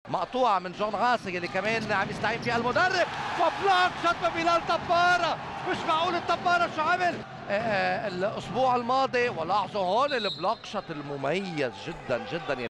مقطوعة من جون غاسي اللي كمان عم يستعين فيها المدرب، وبلوك شوت من بلال طبارة. مش معقول الطبارة شو عمل الأسبوع الماضي، ولاحظوا هون البلوك شوت المميز جدا جدا.